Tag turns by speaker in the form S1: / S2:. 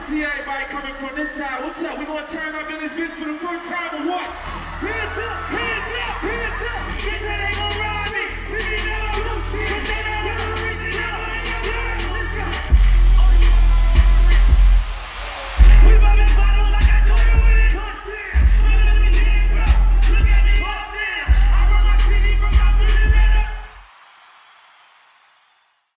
S1: see everybody coming from this side. What's up? We gonna turn up in this bitch for the first time or what?